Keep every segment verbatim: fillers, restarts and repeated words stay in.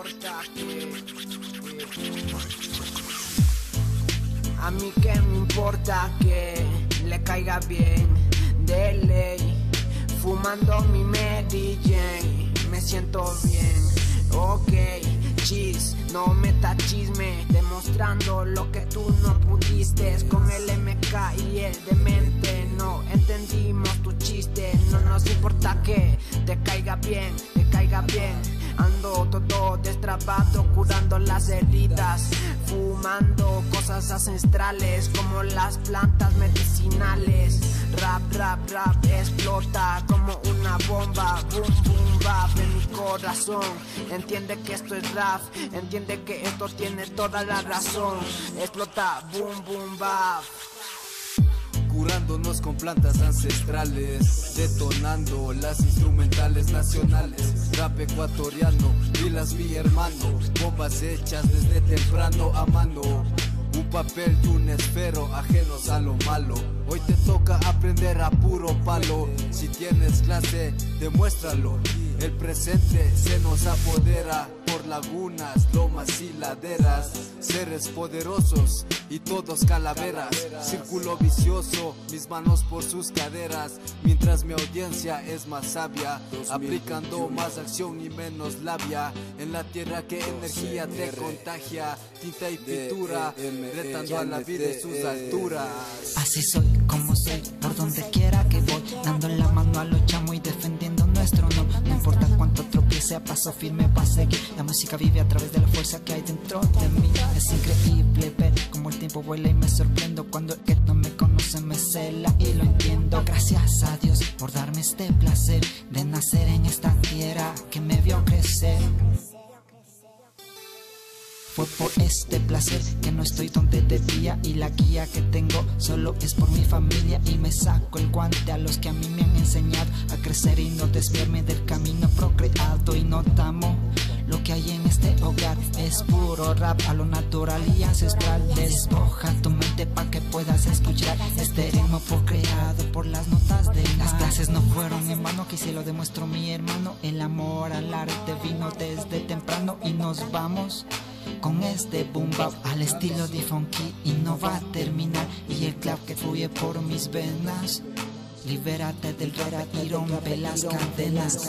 importa que, eh, a mí que me importa que le caiga bien de ley, fumando mi Mary Jane, me siento bien, ok, chis, no meta chisme, demostrando lo que tú no pudiste, con el M K y el demente, no entendimos tu chiste, no nos importa que te caiga bien, te caiga bien, ando todo destrabado, curando las heridas, fumando cosas ancestrales como las plantas medicinales, rap, rap, rap, explota como una bomba, boom, boom, bap en mi corazón, entiende que esto es rap, entiende que esto tiene toda la razón, explota, boom, boom, bap. Curándonos con plantas ancestrales, detonando las instrumentales nacionales, rap ecuatoriano, pilas mi hermano, bombas hechas desde temprano a mano, un papel y un esfero ajenos a lo malo. Hoy te toca aprender a puro palo, si tienes clase demuéstralo, el presente se nos apodera por lagunas, lomas y laderas, seres poderosos y todos calaveras, círculo vicioso, mis manos por sus caderas, mientras mi audiencia es más sabia, aplicando más acción y menos labia, en la tierra que energía te contagia, tinta y pintura, retando a la vida y sus alturas. Así soy, como soy, por donde quiera que voy, dando la mano a los chamos y defendiendo nuestro no, no importa cuánto tropiece, a paso firme va a seguir, la música vive a través de la fuerza que hay dentro de mí, es increíble ver cómo el tiempo vuela y me sorprendo cuando el que no me conoce me cela y lo entiendo, gracias a Dios por darme este placer de nacer en esta tierra que me vio crecer. Fue por este placer que no estoy donde debía, y la guía que tengo solo es por mi familia, y me saco el guante a los que a mí me han enseñado a crecer y no desviarme del camino procreado, y notamos lo que hay en este hogar es puro rap a lo natural y ancestral. Despoja tu mente pa' que puedas escuchar este ritmo procreado por las notas de las clases no fueron en vano, que si lo demuestro mi hermano, el amor al arte vino desde temprano, y nos vamos con este boom bap al estilo de funky y no va a terminar, y el clap que fluye por mis venas, libérate del rap y rompe las cadenas.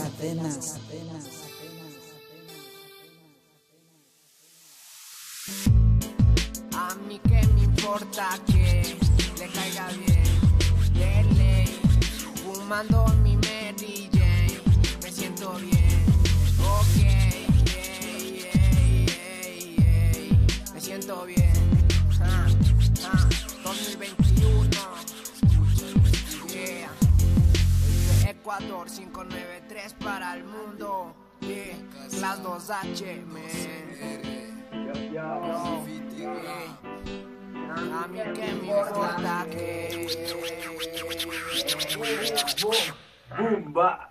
A mí que me importa que le caiga bien de ley, fumando mi Mary Jane, me siento bien, ok, yeah, yeah, yeah, yeah. Me siento bien, ah, ah, dos mil veintiuno, yeah, desde Ecuador cinco nueve tres para el mundo, yeah, las dos H, man. No, yeah. A mí que me importa que Bumba.